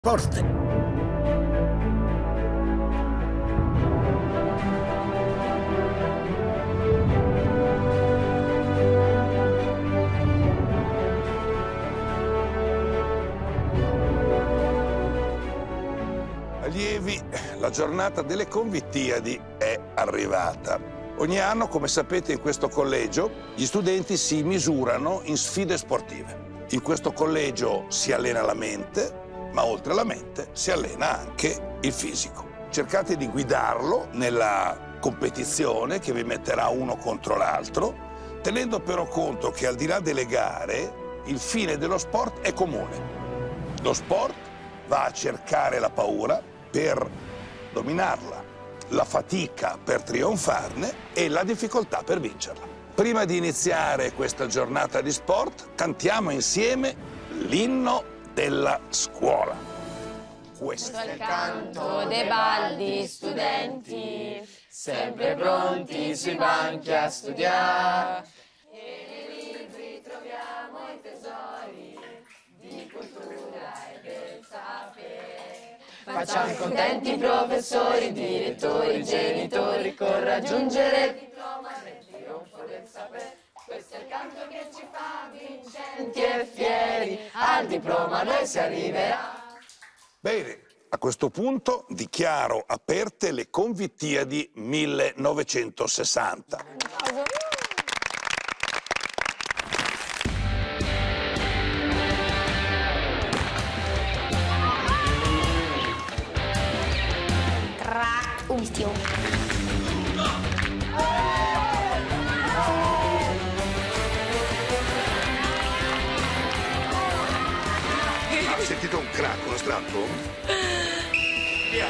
Forte. Allievi, la giornata delle Convittiadi è arrivata. Ogni anno, come sapete, in questo collegio gli studenti si misurano in sfide sportive. In questo collegio si allena la mente, ma oltre alla mente si allena anche il fisico. Cercate di guidarlo nella competizione che vi metterà uno contro l'altro, tenendo però conto che al di là delle gare il fine dello sport è comune. Lo sport va a cercare la paura per dominarla, la fatica per trionfarne e la difficoltà per vincerla. Prima di iniziare questa giornata di sport, cantiamo insieme l'inno della scuola. Questo è il canto dei baldi studenti, sempre pronti sui banchi a studiare. E nei libri troviamo i tesori di cultura e del sapere. Facciamo contenti i professori, direttori, genitori, con raggiungere il diploma del trionfo del sapere. Questo è il canto che ci fa vincenti e fieri, al diploma noi si arriverà. Bene, a questo punto dichiaro aperte le Convittiadi 1960. Ultimo. Ha sentito un crack, uno strappo? Via!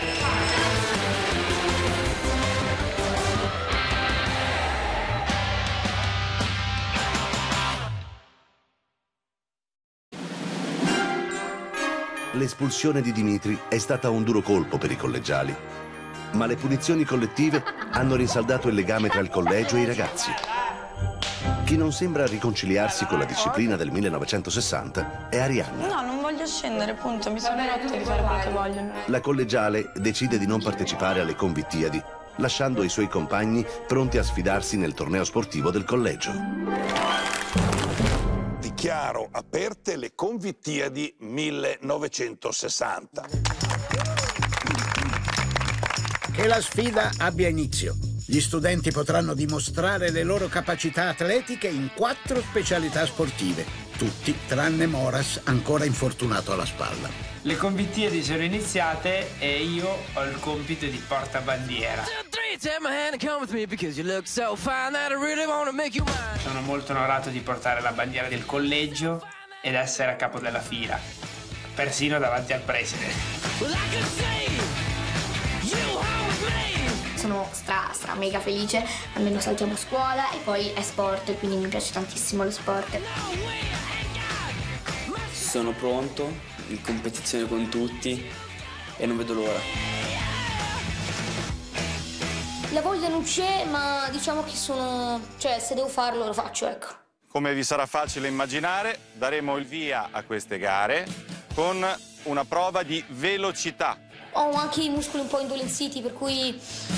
L'espulsione di Dimitri è stata un duro colpo per i collegiali, ma le punizioni collettive hanno rinsaldato il legame tra il collegio e i ragazzi. Chi non sembra riconciliarsi con la disciplina del 1960 è Arianna. No, non voglio scendere, punto. Mi sono rotto di fare quello che vogliono. La collegiale decide di non partecipare alle Convittiadi, lasciando i suoi compagni pronti a sfidarsi nel torneo sportivo del collegio. Dichiaro aperte le Convittiadi 1960. Che la sfida abbia inizio. Gli studenti potranno dimostrare le loro capacità atletiche in 4 specialità sportive. Tutti tranne Moras, ancora infortunato alla spalla. Le Convittiadi sono iniziate e io ho il compito di portabandiera. Sono molto onorato di portare la bandiera del collegio ed essere a capo della fila, persino davanti al preside. Sono stra mega felice, almeno saltiamo scuola e poi è sport, quindi mi piace tantissimo lo sport. Sono pronto, in competizione con tutti e non vedo l'ora. La voglia non c'è, ma diciamo che se devo farlo lo faccio, ecco. Come vi sarà facile immaginare, daremo il via a queste gare con una prova di velocità. Ho anche i muscoli un po' indolenziti, per cui...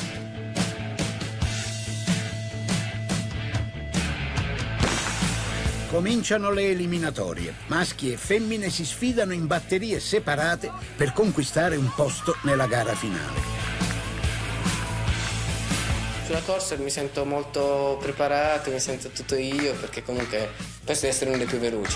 Cominciano le eliminatorie. Maschi e femmine si sfidano in batterie separate per conquistare un posto nella gara finale. Sulla corsa mi sento molto preparato, mi sento tutto io, perché comunque penso di essere uno dei più veloci.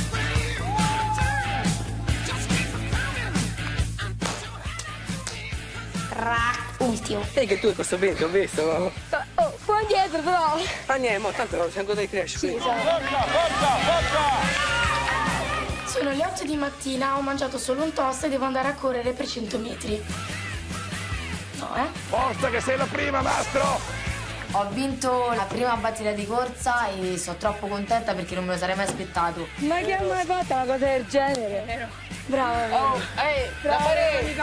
Ultimo. Ehi, che tu hai questo bene, ho visto. Oh, poi dietro però. Andiamo, tanto siamo ancora di crescere. Sì, Sono le 8 di mattina, ho mangiato solo un toast e devo andare a correre per 100 metri. No, Forza che sei la prima, mastro! Ho vinto la prima batteria di corsa e sono troppo contenta perché non me lo sarei mai aspettato. Ma che hai mai fatto una cosa del genere? Bravo. Oh, ehi, la parete!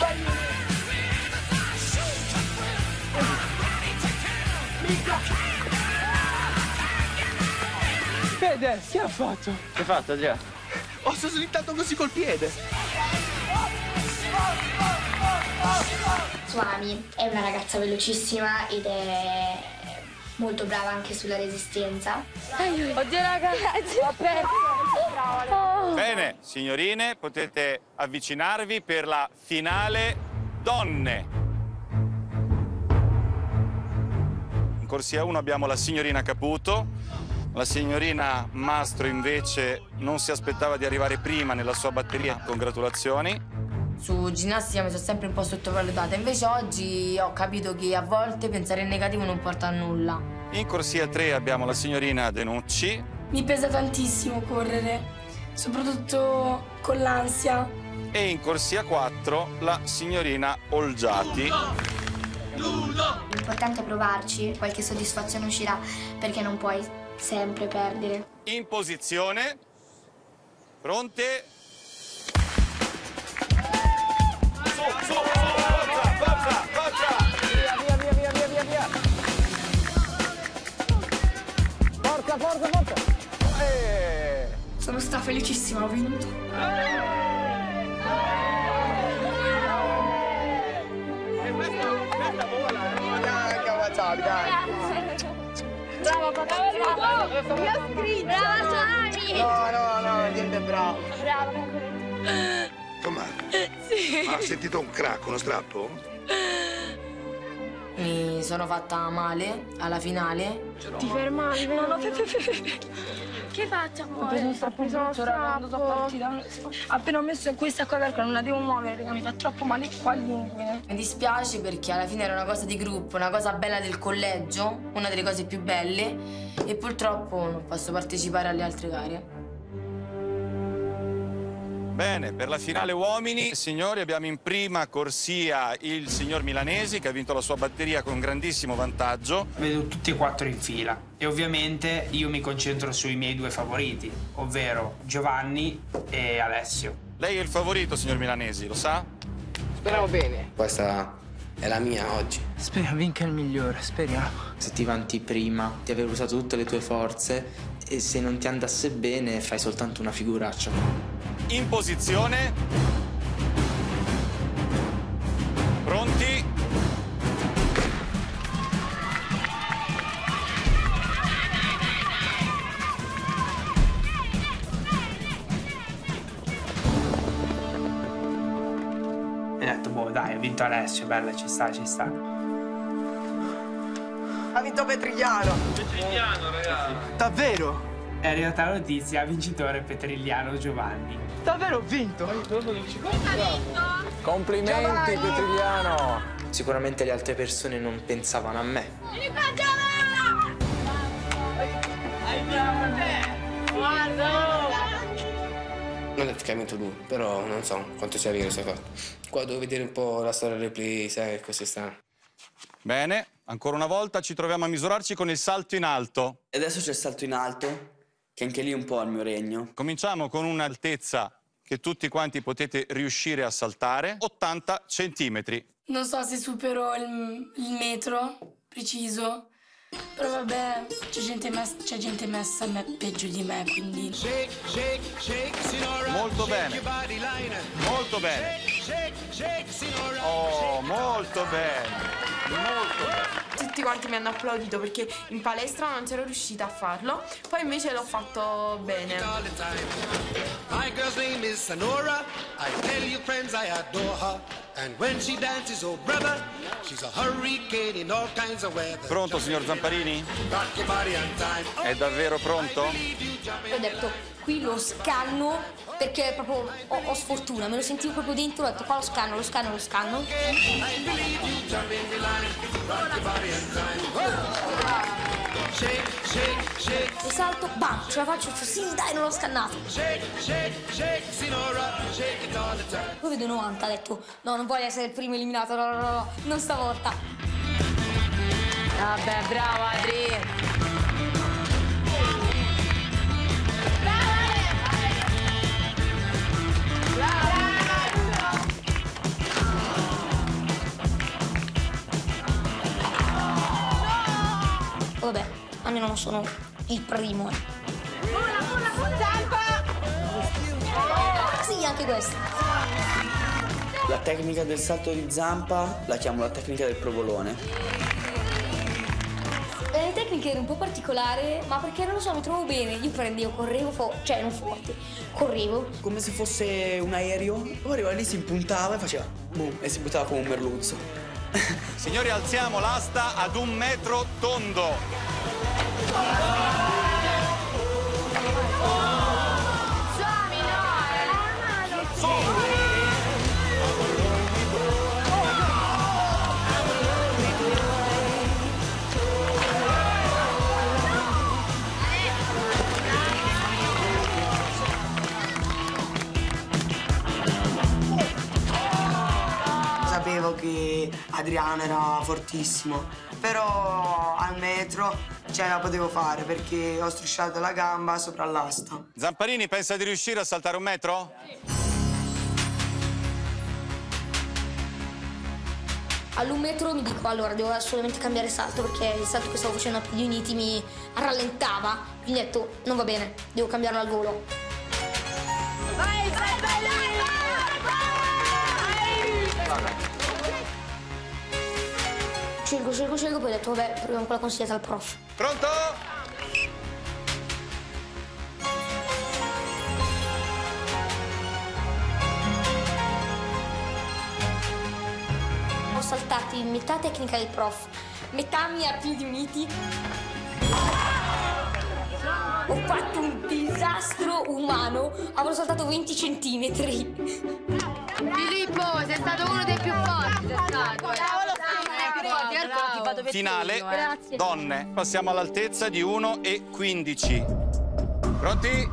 Fede, che ha fatto? Che hai fatto, già? Ho slittato così col piede. Suami è una ragazza velocissima ed è molto brava anche sulla resistenza. Oddio ragazzi, ho perso. Bene, signorine, potete avvicinarvi per la finale donne. In corsia 1 abbiamo la signorina Caputo. La signorina Mastro invece non si aspettava di arrivare prima nella sua batteria. Congratulazioni. Su ginnastica mi sono sempre un po' sottovalutata, invece oggi ho capito che a volte pensare in negativo non porta a nulla. In corsia 3 abbiamo la signorina Denucci. Mi pesa tantissimo correre, soprattutto con l'ansia. E in corsia 4 la signorina Olgiati. L'importante è provarci, qualche soddisfazione uscirà perché non puoi sempre perdere. In posizione. Pronte? Forza. Sono strafelicissima, ho vinto. Bravo, papà, bravo. Io ho scritto. Brava, Suami. No, niente bravo. Bravo. Com'è? Sì. Ha sentito un crack, uno strappo? Mi sono fatta male alla finale. Ti fermavi, no. Che faccio, amore? Ho preso uno strappo. Appena ho messo questa qua perché non la devo muovere, perché mi fa troppo male qua all'inguine. Mi dispiace perché alla fine era una cosa di gruppo, una cosa bella del collegio, una delle cose più belle, e purtroppo non posso partecipare alle altre gare. Bene, per la finale uomini, signori, abbiamo in prima corsia il signor Milanesi che ha vinto la sua batteria con grandissimo vantaggio. Vedo tutti e 4 in fila e ovviamente io mi concentro sui miei 2 favoriti, ovvero Giovanni e Alessio. Lei è il favorito, signor Milanesi, lo sa? Speriamo bene. Questa è la mia oggi. Speriamo vinca il migliore, speriamo. Se ti vanti prima di aver usato tutte le tue forze e se non ti andasse bene fai soltanto una figuraccia. In posizione. Pronti? E ho detto, boh, dai, ha vinto Alessio, bella, ci sta. Ha vinto Petrigliano. Ragazzi. Davvero? È arrivata la notizia, vincitore Petrigliano Giovanni. Davvero ho vinto? Complimenti, Petrigliano! Sicuramente le altre persone non pensavano a me. Non è che hai vinto tu, però non so quanto sia vero questa cosa. Qua devo vedere un po' la storia del replay, sai, così sta. Bene, ancora una volta ci troviamo a misurarci con il salto in alto. E adesso c'è il salto in alto, che anche lì è un po' il mio regno. Cominciamo con un'altezza che tutti quanti potete riuscire a saltare, 80 centimetri. Non so se supero il metro preciso, però vabbè, c'è gente messa peggio di me, quindi... Molto bene. Molto bene. Oh, molto bene. Molto bene. Tutti quanti mi hanno applaudito perché in palestra non c'ero riuscita a farlo, poi invece l'ho fatto bene. My girl's name is Sonora. I tell you friends I adore her. And when she dances, oh brother, she's a hurricane in all kinds of weather. Pronto, signor Zamparini? Rock your body on time. È davvero pronto? Ho detto, qui lo scanno perché proprio ho sfortuna, me lo sentivo proprio dentro, ho detto qua lo scanno. E salto, bam, ce la faccio, sì dai, non l'ho scannato. Poi vedo 90, ho detto, no, non voglio essere il primo eliminato, no, non stavolta. Vabbè, brava Adri. Vabbè, almeno non sono il primo. Zampa! Sì, anche questo. La tecnica del salto di zampa la chiamo la tecnica del provolone. La tecnica era un po' particolare, ma perché non lo so, mi trovo bene. Io prendevo, correvo, cioè non forte, correvo. Come se fosse un aereo, poi arrivava lì, si impuntava e faceva boom, e si buttava come un merluzzo. Signori, alziamo l'asta ad 1 metro tondo. Sapevo che Adriano era fortissimo, però al metro ce la potevo fare perché ho strisciato la gamba sopra l'asta. Zamparini, pensa di riuscire a saltare 1 metro? All'1 metro mi dico, allora, devo assolutamente cambiare salto perché il salto che stavo facendo a piedi uniti mi rallentava. Quindi ho detto, non va bene, devo cambiarlo al volo. Vai, vai, vai, vai! Scelgo, poi ho detto, vabbè, proviamo quella consigliata al prof. Pronto? Ho saltato in metà tecnica del prof, metà mia a piedi uniti. Ho fatto un disastro umano, avrò saltato 20 centimetri. Filippo, sei stato uno dei più forti, sei stato. Finale, Grazie. donne. Passiamo all'altezza di 1,15. Pronti?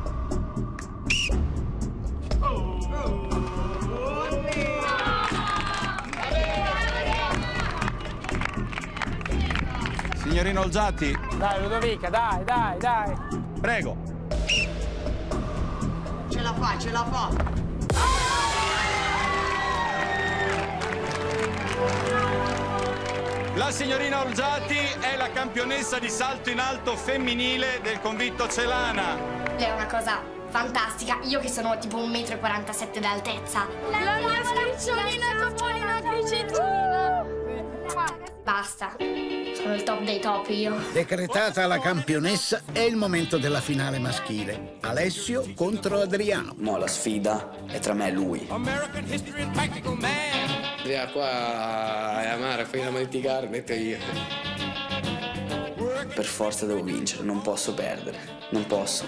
Signorino Olgiati. Dai, Ludovica, dai, dai, dai. Prego. Ce la fa, ce la fa. La signorina Olgiati è la campionessa di salto in alto femminile del convitto Celana. È una cosa fantastica, io che sono tipo 1,47 m d'altezza. La mia scricciolina Topolina Cricetina. Basta, sono il top dei top io. Decretata la campionessa, è il momento della finale maschile. Alessio contro Adriano. No, la sfida è tra me e lui. Via qua è amara, fai la litigare, metto io. Per forza devo vincere, non posso perdere, non posso.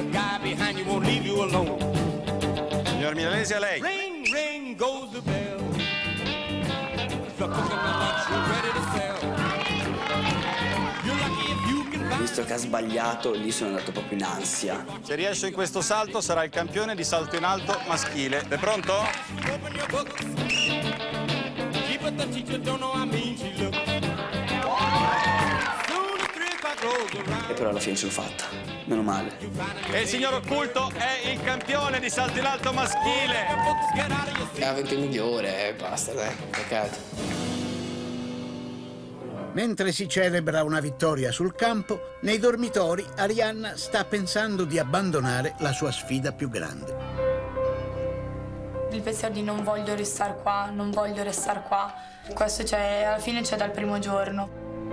Signor Milanesi, a lei. Ring, ring goes the bell. Visto che ha sbagliato, lì sono andato proprio in ansia. Se riesce in questo salto sarà il campione di salto in alto maschile. È pronto? E però alla fine ce l'ho fatta, meno male. E il signor Occulto è il campione di salto in alto maschile. Ha vinto il migliore, basta, dai, peccato. Mentre si celebra una vittoria sul campo, nei dormitori Arianna sta pensando di abbandonare la sua sfida più grande. Il pensiero di non voglio restare qua, non voglio restare qua. Questo alla fine c'è dal primo giorno.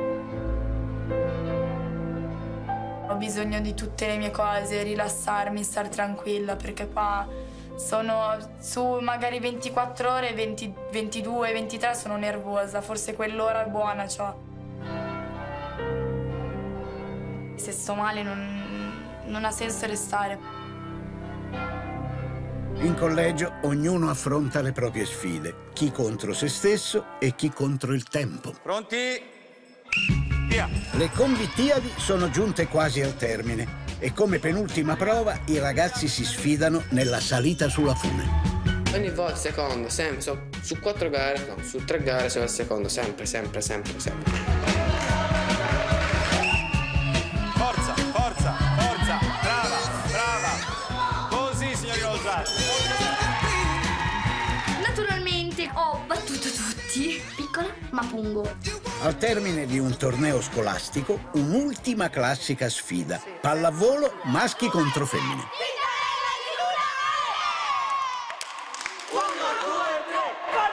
Ho bisogno di tutte le mie cose, rilassarmi, star tranquilla, perché qua sono su magari 24 ore, 22, 23 sono nervosa, forse quell'ora buona c'ho. Se sto male non ha senso restare. In collegio ognuno affronta le proprie sfide, chi contro se stesso e chi contro il tempo. Pronti? Via! Le convittiadi sono giunte quasi al termine e come penultima prova i ragazzi si sfidano nella salita sulla fune. Ogni volta secondo, sempre, su 4 gare, no, su 3 gare sono al secondo, sempre. Forza, forza, forza! Brava! Così, signori Olgiati. Naturalmente ho battuto tutti. Piccola, ma pungo. Al termine di un torneo scolastico, un'ultima classica sfida. Pallavolo maschi contro femmine. 1, 2, 3,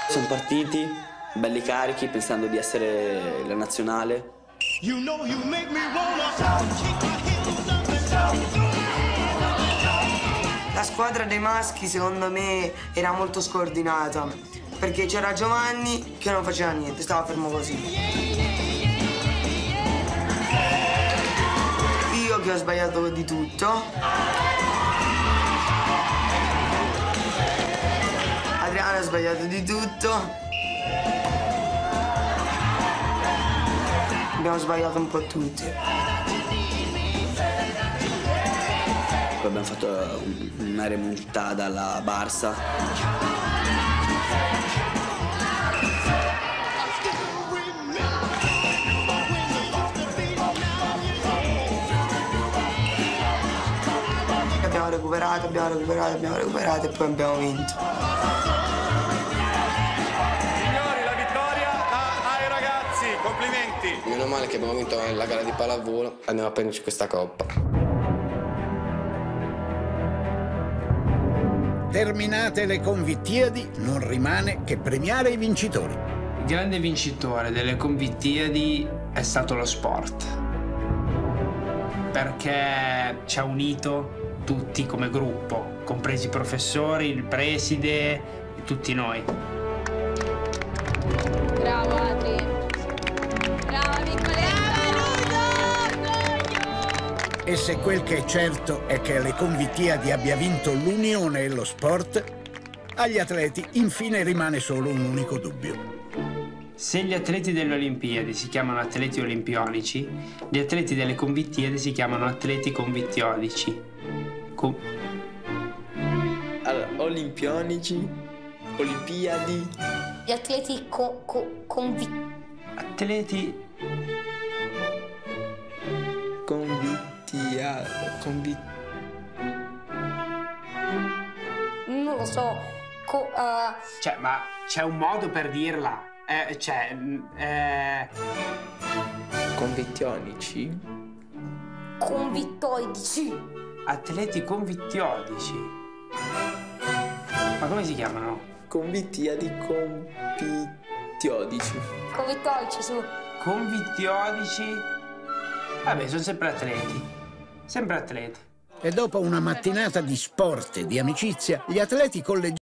Sono partiti belli carichi pensando di essere la nazionale. La squadra dei maschi secondo me era molto scordinata perché c'era Giovanni che non faceva niente, stava fermo così. Io che ho sbagliato di tutto. Adriana ha sbagliato di tutto. Abbiamo sbagliato un po' tutti. Poi abbiamo fatto una remontata alla Barça. Abbiamo recuperato e poi abbiamo vinto. Signori, la vittoria ai ragazzi, complimenti. Meno male che abbiamo vinto la gara di pallavolo, andiamo a prenderci questa coppa. Terminate le Convittiadi, non rimane che premiare i vincitori. Il grande vincitore delle Convittiadi è stato lo sport, perché ci ha unito tutti come gruppo, compresi i professori, il preside e tutti noi. Bravo Adri. Brava piccola. E se quel che è certo è che alle Convittiadi abbia vinto l'unione e lo sport, agli atleti infine rimane solo un unico dubbio. Se gli atleti delle Olimpiadi si chiamano atleti olimpionici, gli atleti delle Convittiadi si chiamano atleti convittiodici. Allora, olimpionici, Olimpiadi. Gli atleti Atleti... non lo so. Cioè, ma c'è un modo per dirla? Convittionici? Convittoidici. Atleti convittiodici. Ma come si chiamano? Convittiadi convittiodici. Convittoidici, su. Convittiodici? Vabbè, sono sempre atleti. Sempre atleti. E dopo una mattinata di sport e di amicizia, gli atleti collegiali